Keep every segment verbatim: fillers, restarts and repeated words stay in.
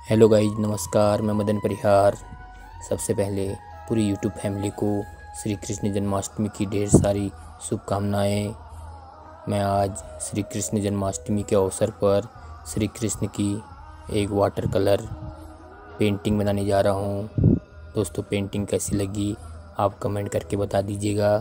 Hello guys, नमस्कार। मैं मदन परिहार। सबसे पहले पूरी यूट्यूब फैमिली को श्री कृष्ण जन्माष्टमी की ढेर सारी शुभकामनाएं। मैं आज श्री कृष्ण जन्माष्टमी के अवसर पर श्री कृष्ण की एक वाटर कलर पेंटिंग बनाने जा रहा हूं। दोस्तों, पेंटिंग कैसी लगी आप कमेंट करके बता दीजिएगा।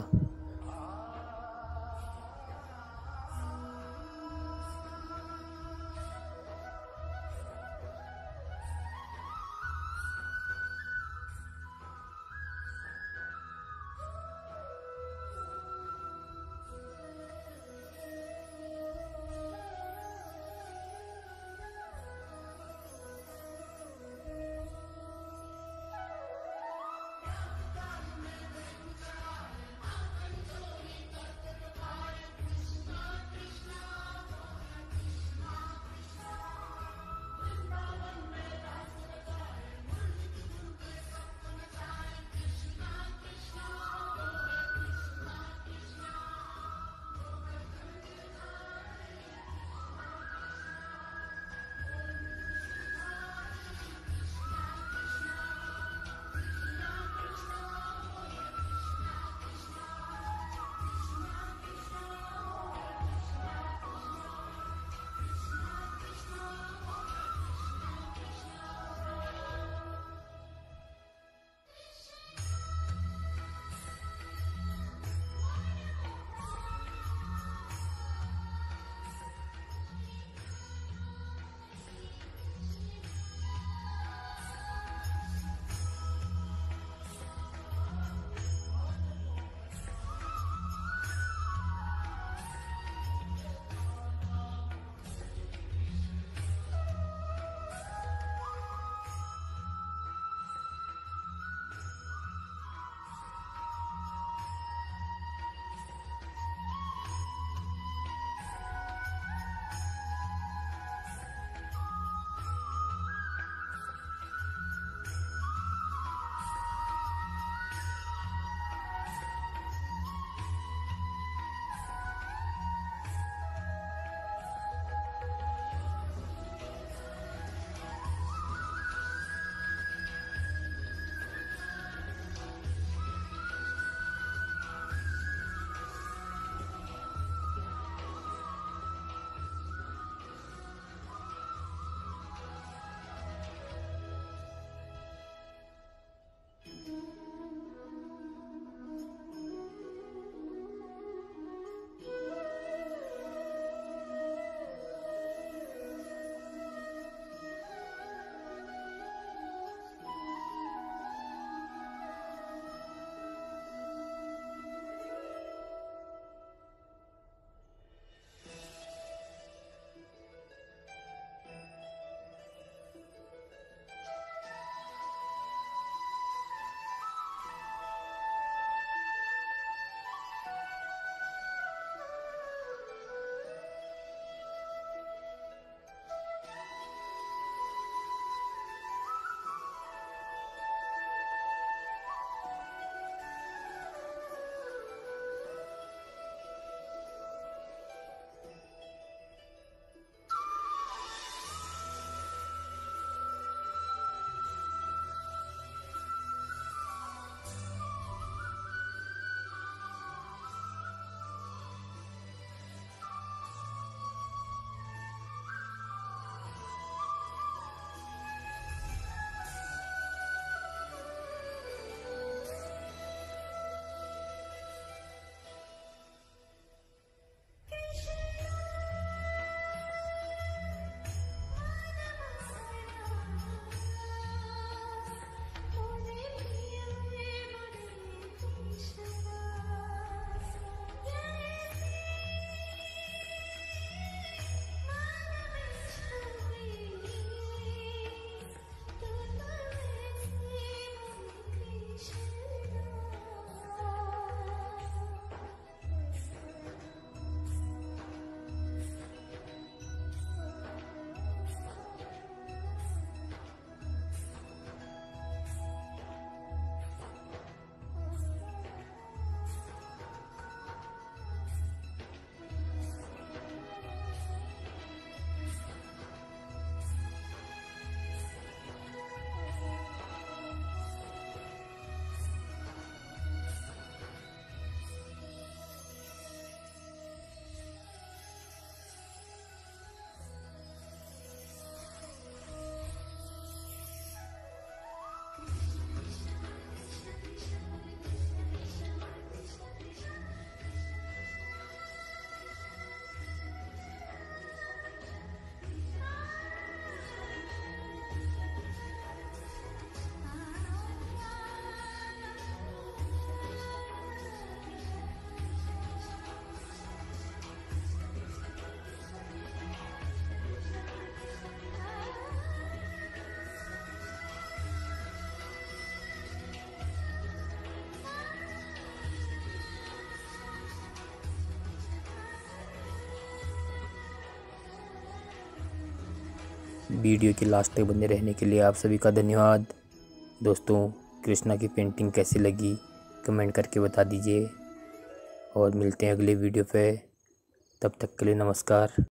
वीडियो के लास्ट तक बने रहने के लिए आप सभी का धन्यवाद। दोस्तों, कृष्णा की पेंटिंग कैसी लगी कमेंट करके बता दीजिए और मिलते हैं अगले वीडियो पे। तब तक के लिए नमस्कार।